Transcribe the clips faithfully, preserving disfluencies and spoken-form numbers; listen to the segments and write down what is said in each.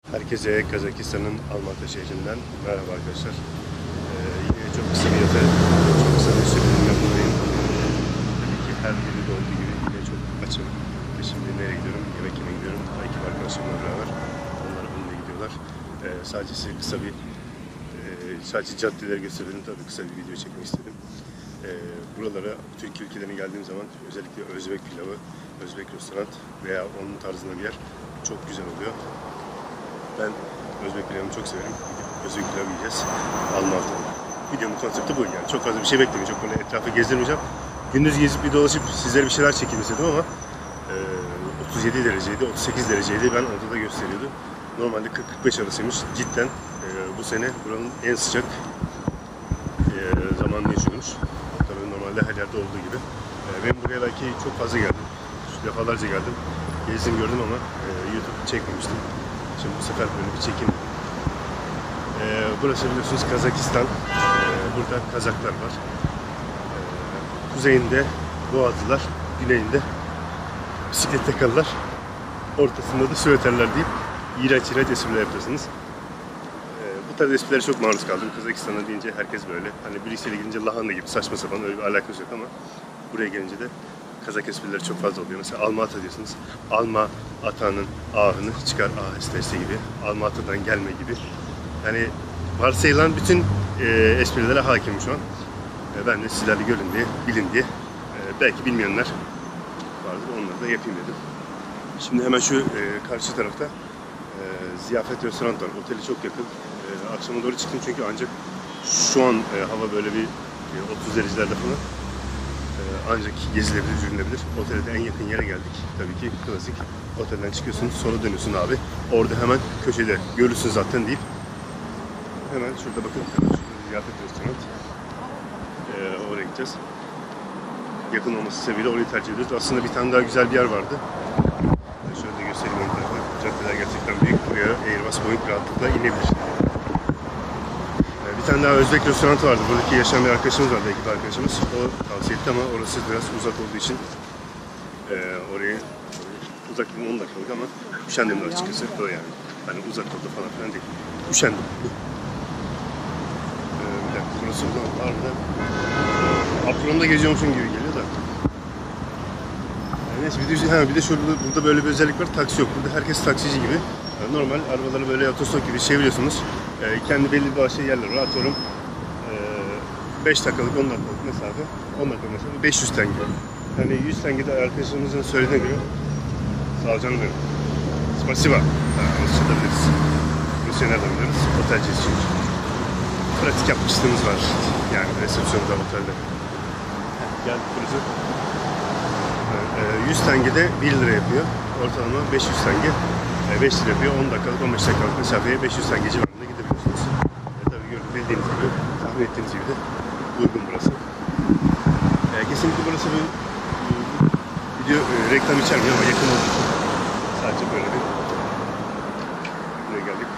Herkese Kazakistan'ın Almatı şehrinden merhaba arkadaşlar. Ee, yine çok kısa bir yata, çok kısa bir süreliğine buradayım. Tabii ki her birinde olduğu gibi yine çok açım. Ve şimdi nereye gidiyorum? Yemek yemeye gidiyorum. Ekip arkadaşlarımla beraber. Onlar onunla gidiyorlar. Ee, sadece size kısa bir, e, sadece caddeleri gösterdim. Tabii kısa bir video çekmek istedim. Ee, buralara, Türk ülkelerine geldiğim zaman özellikle Özbek pilavı, Özbek restoran veya onun tarzında bir yer çok güzel oluyor. Ben Özbek pilavını çok severim. Özbek pilavı yiyeceğiz. Almatı. Videomun konsepti bu yani. Çok fazla bir şey beklemeyin. Çok böyle etrafı gezdirmeyeceğim. Gündüz gezip bir dolaşıp sizlere bir şeyler çekeyim istedim ama e, otuz yedi dereceydi, otuz sekiz dereceydi. Ben orada da gösteriyordu. Normalde kırk kırk beş arasıymış. Cidden e, bu sene buranın en sıcak e, zamanını yaşıyormuş. Tabii normalde her yerde olduğu gibi. E, ben buraya belki çok fazla geldim. Defalarca geldim. Gezdim gördüm ama e, YouTube çekmemiştim. Şimdi bu sefer böyle bir çekim. Ee, burası biliyorsunuz Kazakistan. Ee, burada Kazaklar var. Ee, kuzeyinde Boğazlılar, güneyinde bisiklet yakalılar, ortasında da Süveterler deyip iğrenç iğrenç espriler yapıyorsunuz. Ee, bu tarz esprilere çok maruz kaldım. Kazakistan'a deyince herkes böyle. Hani birisiyle gidince lahana gibi saçma sapan, öyle bir alakası yok ama buraya gelince de Kazak esprileri çok fazla oluyor. Mesela Almatı diyorsunuz. Alma atanın ahını çıkar ah istese gibi. Almatı'dan gelme gibi. Yani varsayılan bütün e, esprilere hakimim şu an. E, ben de sizlerle görün diye, bilin diye. E, belki bilmeyenler vardır. Onları da yapayım dedim. Şimdi hemen şu e, karşı tarafta e, ziyafet restoran var. Oteli çok yakın. E, akşama doğru çıktım çünkü ancak şu an e, hava böyle bir e, otuz derecelerde falan. Ancak gezilebilir, yürünebilir. Otelde en yakın yere geldik. Tabii ki klasik. Otelden çıkıyorsun, sonra dönüyorsun abi. Orada hemen köşede görürsün zaten deyip hemen şurada bakın, hemen şurada ziyafet restoran. Ee, oraya gideceğiz. Yakın olması sebebiyle orayı tercih ediyoruz. Aslında bir tane daha güzel bir yer vardı. Şöyle de göstereyim ön tarafı. Caddeler gerçekten büyük. Buraya Airbus Boeing rahatlıkla inebilir. Bir tane daha Özbek restoranı vardı. Buradaki yaşayan bir arkadaşımız vardı, ekip arkadaşımız. O tavsiye etti ama orası biraz uzak olduğu için e, oraya uzak on dakikalık ama üşendim de açıkçası. O yani. Hani uzak oldu falan filan değil. Üşendim. E, bir dakika burası da var da. Abdurrahman'da geziyormuşum gibi geliyor da. Yani neyse bir de, ha, bir de şurada burada böyle bir özellik var. Taksi yok. Burada herkes taksici gibi. Yani normal arabaları böyle otostop gibi çeviriyorsunuz. E, kendi belli başlı yerler var. Atıyorum e, beş dakikalık, on dakikalık mesafe, on dakikalık mesafe beş yüz tenge. Yani yüz tenge de arkadaşımızın söylediğine göre sağ ol canım benim. Spasiba. Rusça da biliriz. Rusya nereden biliriz? Otelciyiz çünkü. Pratik yapmışlığımız var. Yani resepsiyonda, otelde. Gel burası. E, yüz tenge de bir lira yapıyor. Ortalama beş yüz tenge. beş lira yapıyor. on dakikalık, on beş dakikalık mesafeye beş yüz tenge civarında gidebiliyorsunuz. E, tabii gördüğünüz bildiğiniz gibi, tahmin ettiğiniz gibi de uygun burası. E, kesinlikle burası bir video e, reklam içermiyor ama yakın olduğu için sadece böyle bir buraya geldik.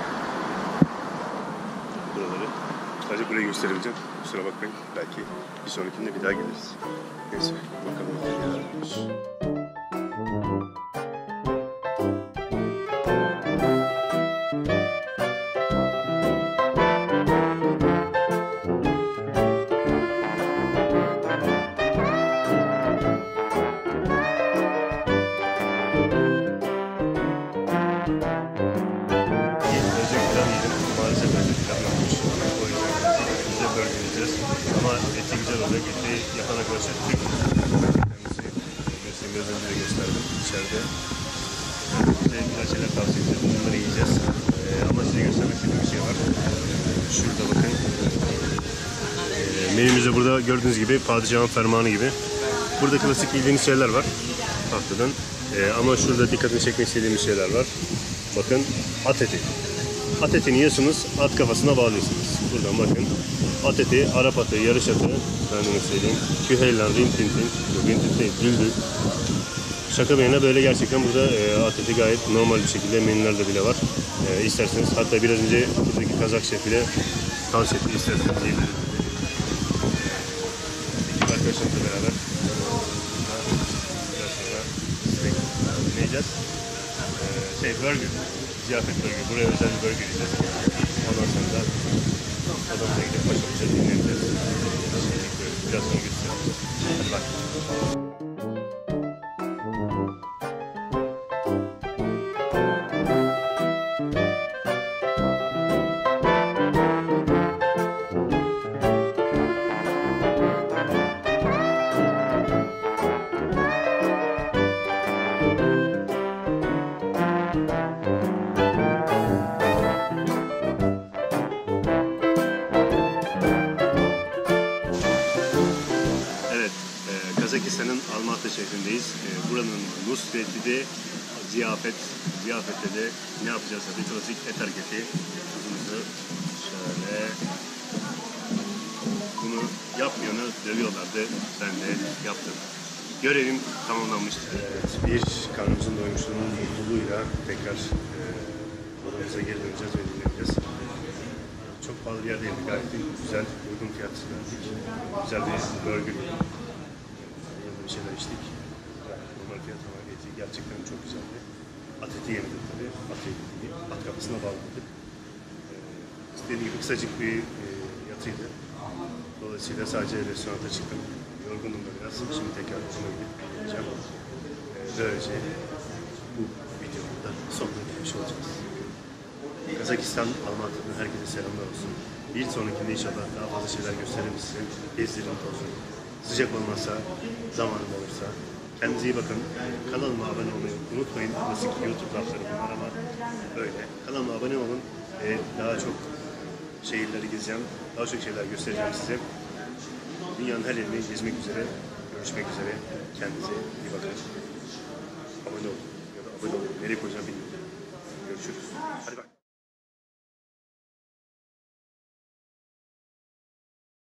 Buraları sadece burayı gösterebileceğim. Kusura bakmayın. Belki bir sonrakinde bir daha geliriz. Neyse bakalım neler varmış. Ama eti güzel oluyor. Eti yapan arkadaşlar Türk. Kendisi göstereyim, biraz önce de gösterdim. İçeride size güzel şeyler tavsiye edeceğim. Bunları yiyeceğiz. Ee, ama size göstermek istediğim bir şey var. Şurada bakın. Ee, menümüzde burada gördüğünüz gibi padişahın fermanı gibi. Burada klasik bildiğiniz şeyler var. Haftadan. Ee, ama şurada dikkatini çekmek istediğimiz şeyler var. Bakın at eti. At etini yiyorsunuz, at kafasına bağlıyorsunuz. Buradan bakın. At eti, Arap atı, yarış atı, ben de söyleyeyim. Küheylan, rintintin, rintintin, düldül. Şaka bir yana böyle gerçekten burada e, at eti gayet normal bir şekilde menülerde bile var. E, isterseniz hatta biraz önce buradaki Kazak şefiyle tavsiye etti, isterseniz yiyebiliriz. Ekip arkadaşlarımızla beraber. Daha sonra ne yiyeceğiz? şey burger, ziyafet burger. Buraya özel bir burger yiyeceğiz. Ondan sonra da odamıza gidip başımıza dinleneceğiz. Biraz sonra götürüyoruz. Hadi bak. Kazakistan'ın Almatı şehrindeyiz. Ee, buranın Nusret'i de ziyafet, ziyafette de ne yapacağız? Tabii klasik et hareketi. Tuzumuzu şöyle, bunu yapmayanı dövüyorlardı. Ben de yaptım. Görevim tamamlanmıştır. Evet, bir karnımızın doymuşluğunun mutluluğuyla tekrar e, odamıza geri döneceğiz ve dinleneceğiz. Çok pahalı bir yer değildi. Gayet güzel, uygun fiyat verdik. Güzel bir burger, bir şeyler içtik. Normal fiyat ama eti gerçekten çok güzeldi. At eti yemedik tabii. At eti, at kafasına bağladık. Ee, istediğim gibi kısacık bir e, yatıydı. Dolayısıyla sadece restoranta çıktım. Yorgundum da biraz. Şimdi tekrar odama gidip gideceğim. Ee, böylece bu videoda da sonuna gelmiş olacağız. Kazakistan, Almatı'dan herkese selamlar olsun. Bir sonrakinde inşallah daha fazla şeyler gösteririm size. Gezdirin, tozun. Sıcak olmazsa, zamanım olursa. Kendinize iyi bakın. Kanalıma abone olmayı unutmayın. Klasik YouTube lafları bunlar ama böyle. Kanalıma abone olun. Ee, daha çok şehirleri gezeceğim. Daha çok şeyler göstereceğim size. Dünyanın her yerini gezmek üzere. Görüşmek üzere. Kendinize iyi bakın. Abone olun. Ya da abone olun. Nereye koyacağım bilmiyorum. Görüşürüz. Hadi bak.